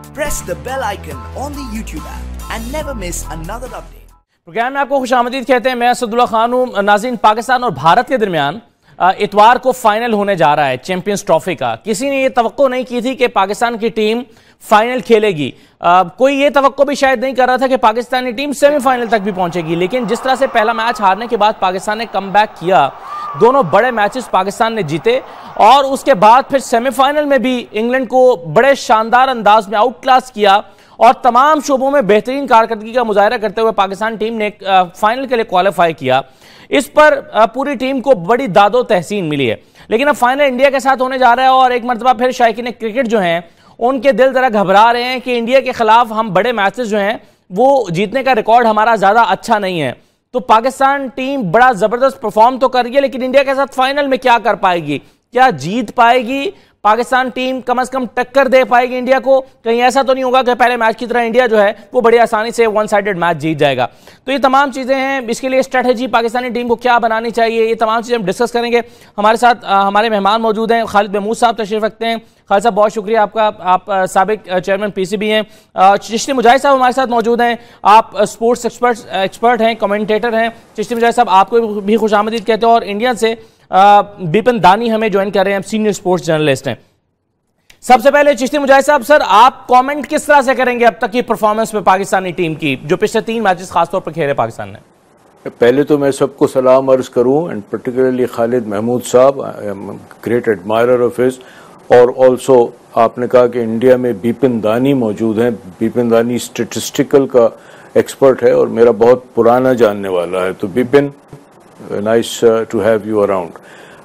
Press the bell icon on the YouTube app and never miss another update. Program में आपको खुशामदीद कहते हैं। मैं असदुल्ला खान हूं। नाज़रीन, पाकिस्तान और भारत के दरमियान इतवार को फाइनल होने जा रहा है चैंपियंस ट्रॉफी का। किसी ने ये तवक्को नहीं की थी कि पाकिस्तान की टीम फाइनल खेलेगी। कोई ये तवक्को भी शायद नहीं कर रहा था कि पाकिस्तानी टीम सेमीफाइनल तक भी पहुंचेगी। लेकिन जिस तरह से पहला मैच हारने के बाद पाकिस्तान ने कमबैक किया, दोनों बड़े मैचेस पाकिस्तान ने जीते और उसके बाद फिर सेमीफाइनल में भी इंग्लैंड को बड़े शानदार अंदाज में आउट क्लास किया और तमाम शोबों में बेहतरीन कारकर्दगी का मुजाहरा करते हुए पाकिस्तान टीम ने फाइनल के लिए क्वालिफाई किया। इस पर पूरी टीम को बड़ी दादो तहसीन मिली है। लेकिन अब फाइनल इंडिया के साथ होने जा रहा है और एक मरतबा फिर शायकीन क्रिकेट जो हैं उनके दिल जरा घबरा रहे हैं कि इंडिया के खिलाफ हम बड़े मैचेस जो हैं वो जीतने का रिकॉर्ड हमारा ज़्यादा अच्छा नहीं है। तो पाकिस्तान टीम बड़ा ज़बरदस्त परफॉर्म तो कर रही है, लेकिन इंडिया के साथ फाइनल में क्या कर पाएगी, क्या जीत पाएगी पाकिस्तान टीम, कम से कम टक्कर दे पाएगी इंडिया को? कहीं ऐसा तो नहीं होगा कि पहले मैच की तरह इंडिया जो है वो बड़ी आसानी से वन साइडेड मैच जीत जाएगा? तो ये तमाम चीज़ें हैं। इसके लिए स्ट्रेटजी पाकिस्तानी टीम को क्या बनानी चाहिए, ये तमाम चीज़ें हम डिस्कस करेंगे। हमारे साथ हमारे मेहमान मौजूद हैं। खालिद महमूद साहब तशरीफ रखते हैं। खालिद साहब, बहुत शुक्रिया आपका। आप साबिक चेयरमैन PCB हैं। चिश्ती मुजाहिद साहब हमारे साथ मौजूद हैं। आप स्पोर्ट्स एक्सपर्ट हैं, कमेंटेटर हैं। चिश्ती मुजाहिद साहब, आपको भी खुशामदीद कहते हैं। और इंडिया से बिपिन दानी हमें ज्वाइन कर रहे हैं, सीनियर स्पोर्ट्स जर्नलिस्ट हैं। सबसे पहले चिश्ती मुजाहिद साहब, सर आप कमेंट किस तरह से करेंगे अब तक की परफॉर्मेंस पे पाकिस्तानी टीम की, जो पिछले 3 मैचेस खासतौर पर खेले पाकिस्तान ने? पहले तो मैं सबको सलाम अर्ज करूं एंड पर्टिकुलरली खालिद महमूद साहब, I am great admirer of his. और ऑल्सो आपने कहा कि इंडिया में बिपिन दानी मौजूद हैं। बिपिन दानी स्टेटिस्टिकल का एक्सपर्ट है और मेरा बहुत पुराना जानने वाला है। तो Bipin, nice to have you around.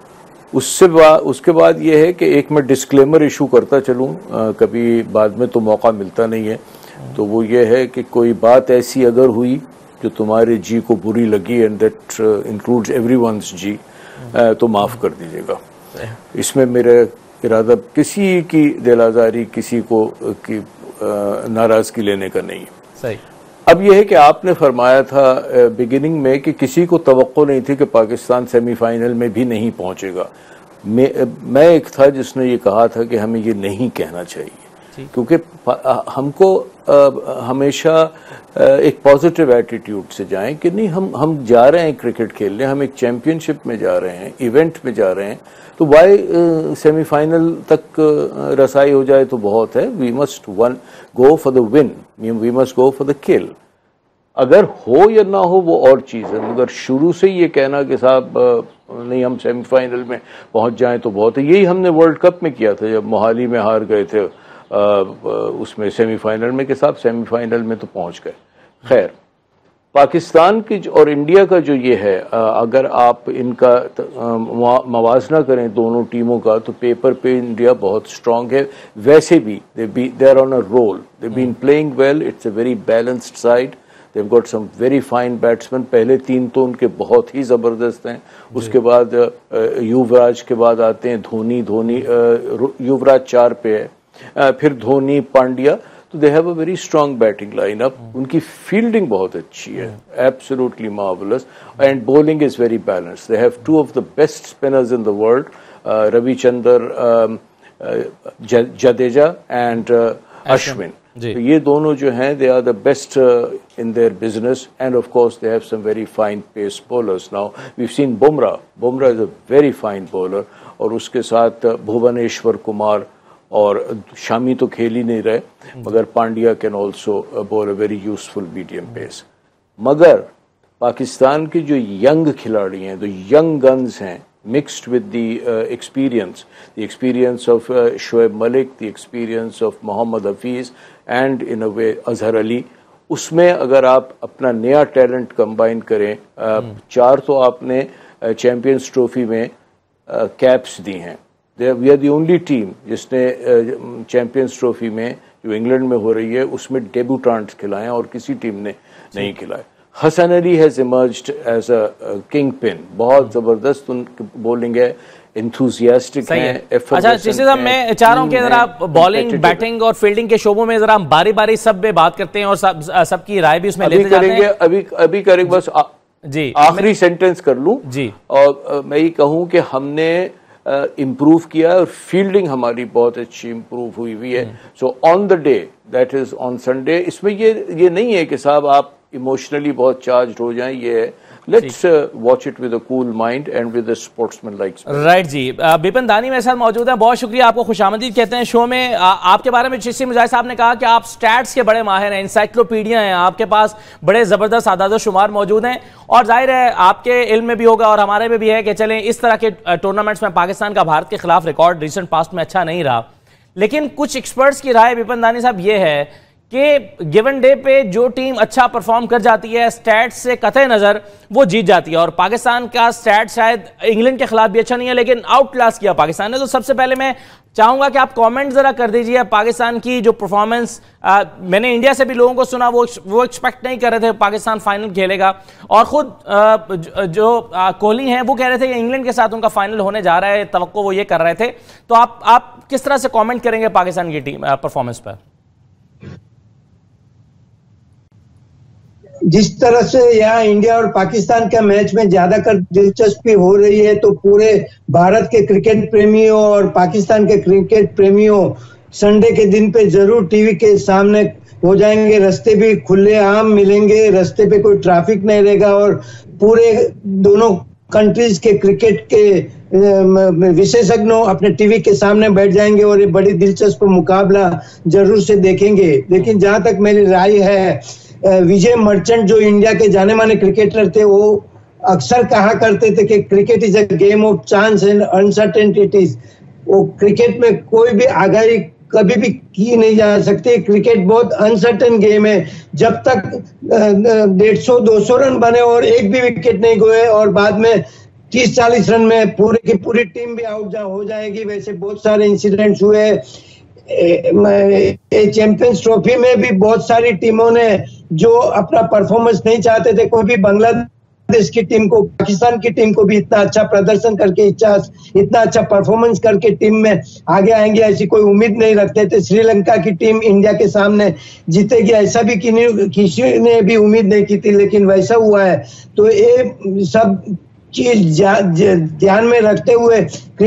उसके बाद ये है कि एक मैं डिस्क्लेमर इशू करता चलूं, कभी बाद में तो मौका मिलता नहीं है। तो वो ये है कि कोई बात ऐसी अगर हुई जो तुम्हारे जी को बुरी लगी, and that includes everyone's ji, तो माफ कर दीजिएगा। इसमें मेरा इरादा किसी की दिल आज़ारी, किसी को की नाराजगी लेने का नहीं है। सही। अब यह है कि आपने फरमाया था बिगिनिंग में कि किसी को तवक्को नहीं थी कि पाकिस्तान सेमीफाइनल में भी नहीं पहुंचेगा। मैं एक था जिसने ये कहा था कि हमें ये नहीं कहना चाहिए, क्योंकि हमको हमेशा एक पॉजिटिव एटीट्यूड से जाएं कि नहीं, हम जा रहे हैं क्रिकेट खेलने, हम एक चैंपियनशिप में जा रहे हैं, इवेंट में जा रहे हैं, तो वाई सेमीफाइनल तक रसाई हो जाए तो बहुत है। We must go for the win, we must go for the kill. अगर हो या ना हो वो और चीज़ है, मगर शुरू से ये कहना कि साहब नहीं हम सेमीफाइनल में पहुंच जाएं तो बहुत है। यही हमने वर्ल्ड कप में किया था, जब मोहाली में हार गए थे उसमें सेमीफाइनल में, कि साहब सेमीफाइनल में तो पहुंच गए। खैर, पाकिस्तान की और इंडिया का जो ये है, अगर आप इनका मवाजना करें दोनों टीमों का, तो पेपर पे इंडिया बहुत स्ट्रांग है। वैसे भी they are on a roll, they been playing well, it's a very balanced side, they have got some very fine batsman. पहले 3 तो उनके बहुत ही जबरदस्त हैं। उसके बाद युवराज के बाद आते हैं धोनी, युवराज 4 पे है, फिर धोनी, पांड्या। तो they have a very strong batting lineup. उनकी फील्डिंग बहुत अच्छी है, absolutely marvellous, and bowling is very balanced. They have 2 of the best spinners in the world, Ravichandra Jadeja and Ashwin. तो ये दोनों जो हैं, they are the best in their business, and of course they have some very fine pace bowlers. Now we have seen Bumrah is a very fine bowler, और उसके साथ भुवनेश्वर कुमार, और शामी तो खेल ही नहीं रहे, मगर Pandya can also bowl a very useful medium pace. मगर पाकिस्तान के जो यंग खिलाड़ी हैं, जो यंग गन्स हैं, mixed with the experience of Shoaib Malik, the experience of Mohammad Hafiz, and in a way Azhar Ali, उसमें अगर आप अपना नया टैलेंट कंबाइन करें, 4 तो आपने चैंपियंस ट्रॉफी में कैप्स दी हैं। We are the only team जिसने चैंपियंस ट्रॉफी में, जो इंग्लैंड में हो रही है, उसमें डेब्यूटेंट्स खिलाए और किसी टीम ने नहीं खिलाए। Hasan Ali has emerged as a kingpin, बहुत जबरदस्त उनकी बॉलिंग है, एंथुसियास्टिक है। अच्छा जैसे साहब, मैं चाह रहा हूँ कि जरा बॉलिंग, बैटिंग और फील्डिंग के शोबों में जरा हम बारी बारी सब में बात करते हैं और सबकी राय भी उसमें लेते जाते हैं। अभी करेंगे, बस जी आखिरी सेंटेंस कर लूं जी, और मैं ये कहूं कि हमने इम्प्रूव किया है और फील्डिंग हमारी बहुत अच्छी इम्प्रूव हुई है। So on the day, that is on Sunday, इसमें ये नहीं है कि साहब आप इमोशनली बहुत चार्ज हो जाएं, ये है let's watch it with a cool mind and with a sportsman like. Right ji, Bipin Dani मेरे साथ मौजूद है, बहुत शुक्रिया, आपको खुशामदीद कहते हैं शो में। आपके बारे में चिश्ती मुजाहिद साहब ने कहा कि आप स्टैट्स के बड़े माहिर हैं, इंसाइक्लोपीडिया हैं, आपके पास बड़े जबरदस्त आदाद शुमार मौजूद हैं, और जाहिर है आपके इल्म में भी होगा और हमारे में भी है कि चलें इस तरह के टूर्नामेंट्स में पाकिस्तान का भारत के खिलाफ रिकॉर्ड रिसेंट पास्ट में अच्छा नहीं रहा, लेकिन कुछ एक्सपर्ट्स की राय बिपिन दानी साहब ये है कि गिवन डे पे जो टीम अच्छा परफॉर्म कर जाती है स्टैट्स से कतई नजर वो जीत जाती है, और पाकिस्तान का स्टैट शायद इंग्लैंड के खिलाफ भी अच्छा नहीं है लेकिन आउट क्लास किया पाकिस्तान ने। तो सबसे पहले मैं चाहूंगा कि आप कमेंट जरा कर दीजिए पाकिस्तान की जो परफॉर्मेंस, मैंने इंडिया से भी लोगों को सुना वो एक्सपेक्ट नहीं कर रहे थे पाकिस्तान फाइनल खेलेगा, और खुद जो कोहली हैं वो कह रहे थे कि इंग्लैंड के साथ उनका फाइनल होने जा रहा है, तवक्को वो ये कर रहे थे। तो आप किस तरह से कॉमेंट करेंगे पाकिस्तान की टीम परफॉर्मेंस पर? जिस तरह से यहाँ इंडिया और पाकिस्तान का मैच में ज्यादातर दिलचस्पी हो रही है, तो पूरे भारत के क्रिकेट प्रेमियों और पाकिस्तान के क्रिकेट प्रेमियों संडे के दिन पे जरूर टीवी के सामने हो जाएंगे। रास्ते भी खुले आम मिलेंगे, रास्ते पे कोई ट्रैफिक नहीं रहेगा और पूरे दोनों कंट्रीज के क्रिकेट के विशेषज्ञों अपने टीवी के सामने बैठ जाएंगे और ये बड़ी दिलचस्प मुकाबला जरूर से देखेंगे। लेकिन जहां तक मेरी राय है, विजय मर्चेंट जो इंडिया के जाने माने क्रिकेटर थे, वो अक्सर कहा करते थे कि cricket is a game of chance and uncertainties. वो क्रिकेट में कोई भी आगाही कभी भी की नहीं जा सकती। क्रिकेट बहुत अनसर्टेन गेम है। जब तक 150-200 रन बने और एक भी विकेट नहीं गए और बाद में 30-40 रन में पूरी की पूरी टीम भी आउट हो जाएगी, वैसे बहुत सारे इंसिडेंट्स हुए। चैंपियंस ट्रॉफी में भी बहुत सारी टीमों ने जो अपना परफॉर्मेंस नहीं चाहते थे, कोई भी बांग्लादेश की टीम को, पाकिस्तान की टीम को भी इतना अच्छा प्रदर्शन करके इतना अच्छा परफॉर्मेंस करके टीम में आगे आएंगे ऐसी कोई उम्मीद नहीं रखते थे। श्रीलंका की टीम इंडिया के सामने जीतेगी ऐसा भी किसी ने भी उम्मीद नहीं की थी, लेकिन वैसा हुआ है। तो ये सब चीज ध्यान में रखते हुए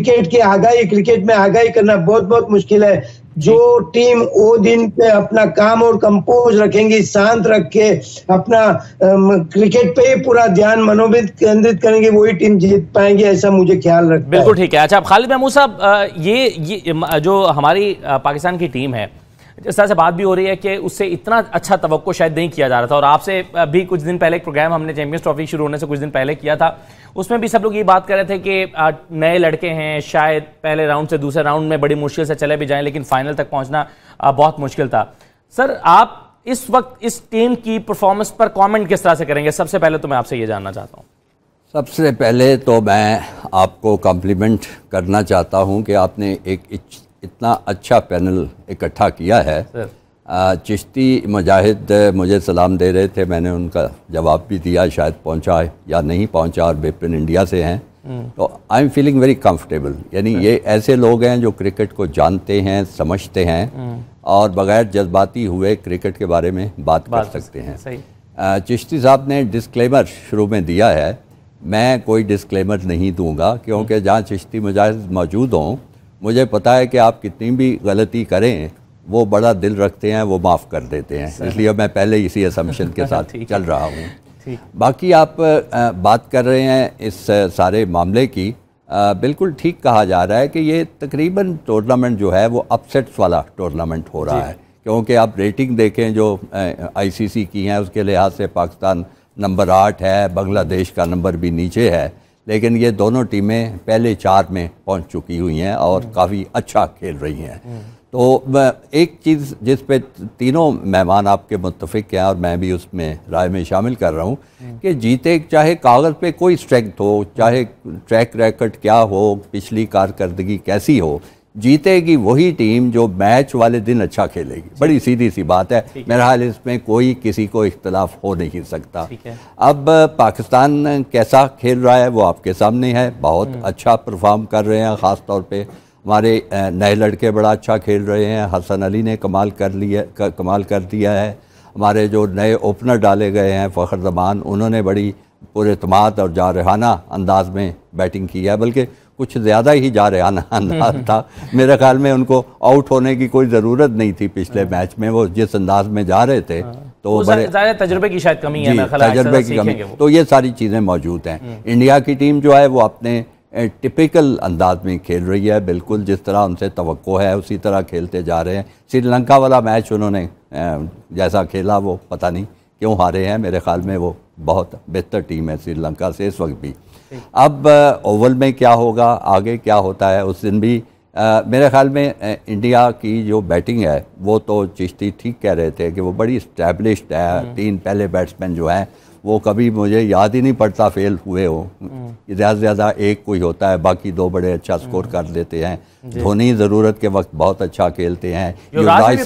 क्रिकेट में आगाही करना बहुत बहुत मुश्किल है। जो टीम वो दिन पे अपना काम और कंपोज रखेंगी, शांत रख के अपना क्रिकेट पे ही पूरा ध्यान मनोबल केंद्रित करेंगे, वही टीम जीत पाएंगे, ऐसा मुझे ख्याल रखता है। बिल्कुल ठीक है। अच्छा खालिद महमूद साहब, ये जो हमारी पाकिस्तान की टीम है, जिस तरह से बात भी हो रही है कि उससे इतना अच्छा तवक्को शायद नहीं किया जा रहा था, और आपसे भी कुछ दिन पहले एक प्रोग्राम हमने चैंपियंस ट्रॉफी शुरू होने से कुछ दिन पहले किया था, उसमें भी सब लोग ये बात कर रहे थे कि नए लड़के हैं, शायद पहले राउंड से दूसरे राउंड में बड़ी मुश्किल से चले भी जाएं, लेकिन फाइनल तक पहुंचना बहुत मुश्किल था। सर, आप इस वक्त इस टीम की परफॉर्मेंस पर कमेंट किस तरह से करेंगे? सबसे पहले तो मैं आपसे ये जानना चाहता हूँ। सबसे पहले तो मैं आपको कॉम्प्लीमेंट करना चाहता हूँ कि आपने एक इतना अच्छा पैनल इकट्ठा किया है। चिश्ती मुजाहिद मुझे सलाम दे रहे थे, मैंने उनका जवाब भी दिया, शायद पहुंचा या नहीं पहुंचा, और बिपिन इंडिया से हैं, तो I am feeling very comfortable. यानी ये ऐसे लोग हैं जो क्रिकेट को जानते हैं, समझते हैं और बगैर जज्बाती हुए क्रिकेट के बारे में बात कर सकते हैं। चिश्ती साहब ने डिस्क्लेमर शुरू में दिया है, मैं कोई डिस्क्लेमर नहीं दूंगा, क्योंकि जहाँ चिश्ती मुजाहिद मौजूद हों, मुझे पता है कि आप कितनी भी गलती करें वो बड़ा दिल रखते हैं, वो माफ़ कर देते हैं, इसलिए मैं पहले इसी असम्पशन के साथ चल रहा हूँ। बाकी आप बात कर रहे हैं इस सारे मामले की, बिल्कुल ठीक कहा जा रहा है कि ये तकरीबन टूर्नामेंट जो है वो अपसेट्स वाला टूर्नामेंट हो रहा है, क्योंकि आप रेटिंग देखें जो ICC की हैं उसके लिहाज से पाकिस्तान नंबर 8 है, बांग्लादेश का नंबर भी नीचे है, लेकिन ये दोनों टीमें पहले 4 में पहुंच चुकी हुई हैं और काफ़ी अच्छा खेल रही हैं। तो एक चीज़ जिस पे तीनों मेहमान आपके मुत्तफिक हैं और मैं भी उसमें राय में शामिल कर रहा हूँ कि जीते, चाहे कागज़ पे कोई स्ट्रेंथ हो, चाहे ट्रैक रिकॉर्ड क्या हो, पिछली कारकर्दगी कैसी हो, जीतेगी वही टीम जो मैच वाले दिन अच्छा खेलेगी। बड़ी सीधी सी बात है, मेरा ख्याल इसमें कोई किसी को इख्तलाफ हो नहीं सकता। अब पाकिस्तान कैसा खेल रहा है वो आपके सामने है, बहुत अच्छा परफॉर्म कर रहे हैं, ख़ास तौर पे हमारे नए लड़के बड़ा अच्छा खेल रहे हैं। हसन अली ने कमाल कर दिया है। हमारे जो नए ओपनर डाले गए हैं फ़खर ज़मान, उन्होंने बड़ी पुरएतमाद और जारहाना अंदाज में बैटिंग की है, बल्कि कुछ ज़्यादा ही जा रहा अंदाज था। मेरे ख्याल में उनको आउट होने की कोई ज़रूरत नहीं थी पिछले मैच में, वो जिस अंदाज में जा रहे थे तो बड़े तजुर्बे की शायद कमी है, तजुर्बे की कमी, तो ये सारी चीज़ें मौजूद हैं। इंडिया की टीम जो है वो अपने टिपिकल अंदाज में खेल रही है, बिल्कुल जिस तरह उनसे तवक्को है उसी तरह खेलते जा रहे हैं। श्रीलंका वाला मैच उन्होंने जैसा खेला वो पता नहीं क्यों हारे हैं, मेरे ख्याल में वो बहुत बेहतर टीम है श्रीलंका से इस वक्त भी। अब ओवल में क्या होगा, आगे क्या होता है, उस दिन भी मेरे ख्याल में इंडिया की जो बैटिंग है वो तो चिश्ती ठीक कह रहे थे कि वो बड़ी इस्टेब्लिश्ड है। 3 पहले बैट्समैन जो हैं वो कभी मुझे याद ही नहीं पड़ता फेल हुए हो, ज़्यादा से ज़्यादा एक कोई होता है, बाकी 2 बड़े अच्छा स्कोर कर लेते हैं। धोनी ज़रूरत के वक्त बहुत अच्छा खेलते हैं। युवराज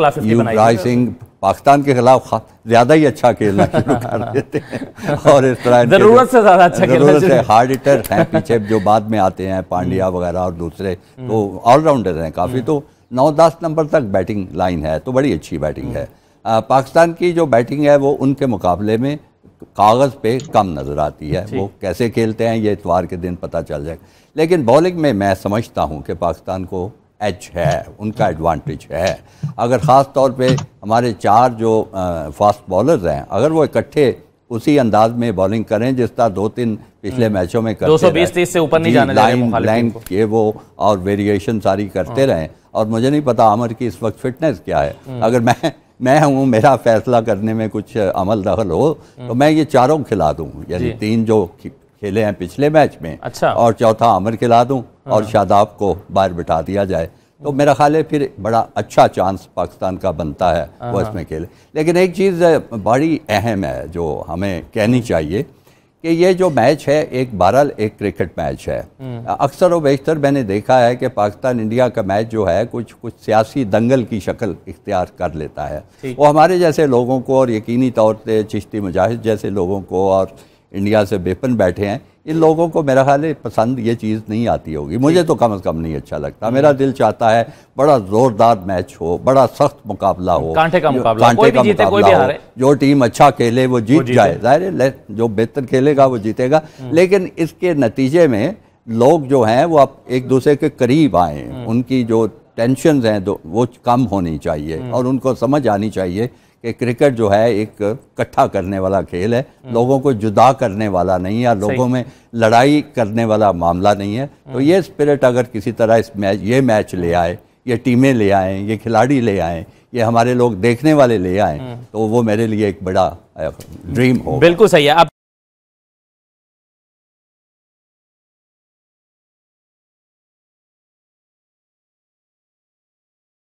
सिंह पाकिस्तान के खिलाफ ज़्यादा ही अच्छा खेलना शुरू कर देते हैं और इस तरह ज़रूरत से ज़्यादा अच्छा खेलना, हार्ड हिटर हैं पीछे जो बाद में आते हैं, पांड्या वगैरह और दूसरे तो ऑलराउंडर हैं काफ़ी। तो 9-10 नंबर तक बैटिंग लाइन है, तो बड़ी अच्छी बैटिंग है। पाकिस्तान की जो बैटिंग है वो उनके मुकाबले में कागज़ पे कम नज़र आती है। वो कैसे खेलते हैं ये इतवार के दिन पता चल जाएगा, लेकिन बॉलिंग में मैं समझता हूँ कि पाकिस्तान को एज है, उनका एडवांटेज है। अगर ख़ास तौर पे हमारे 4 जो फास्ट बॉलर्स हैं, अगर वो इकट्ठे उसी अंदाज में बॉलिंग करें जिस तरह 2-3 पिछले मैचों में करते 220-30 से ऊपर नहीं जाने लाइन के वो और वेरिएशन सारी करते रहें। और मुझे नहीं पता आमिर की इस वक्त फिटनेस क्या है, अगर मैं हूँ मेरा फैसला करने में कुछ अमल दखल हो तो मैं ये 4 खिला दूँ, यानी 3 जो खेले हैं पिछले मैच में, अच्छा, और चौथा आमिर खिला दूँ और शादाब को बाहर बिठा दिया जाए, तो मेरा ख्याल है फिर बड़ा अच्छा चांस पाकिस्तान का बनता है वो इसमें खेले। लेकिन एक चीज़ बड़ी अहम है जो हमें कहनी चाहिए कि ये जो मैच है एक बहरहाल एक क्रिकेट मैच है। अक्सर व बेशतर मैंने देखा है कि पाकिस्तान इंडिया का मैच जो है कुछ सियासी दंगल की शक्ल इख्तियार कर लेता है। वो हमारे जैसे लोगों को और यकीनी तौर से चिश्ती मुजाहिद जैसे लोगों को और इंडिया से बेपन बैठे हैं, इन लोगों को मेरा ख्याल है पसंद ये चीज़ नहीं आती होगी, मुझे तो कम से कम नहीं अच्छा लगता। मेरा दिल चाहता है बड़ा ज़ोरदार मैच हो, बड़ा सख्त मुकाबला हो, कांटे का मुकाबला, कोई भी जीते कोई भी हारे, जो टीम अच्छा खेले वो जीत जाए, जाहिर है जो बेहतर खेलेगा वो जीतेगा। लेकिन इसके नतीजे में लोग जो हैं वो अब एक दूसरे के करीब आए, उनकी जो टेंशन हैं वो कम होनी चाहिए और उनको समझ आनी चाहिए कि क्रिकेट जो है एक इकट्ठा करने वाला खेल है, लोगों को जुदा करने वाला नहीं है, लोगों में लड़ाई करने वाला मामला नहीं है। तो ये स्पिरिट अगर किसी तरह ये मैच ले आए, ये टीमें ले आएँ, ये खिलाड़ी ले आएँ, ये हमारे लोग देखने वाले ले आएँ, तो वो मेरे लिए एक बड़ा ड्रीम हो। बिल्कुल सही है।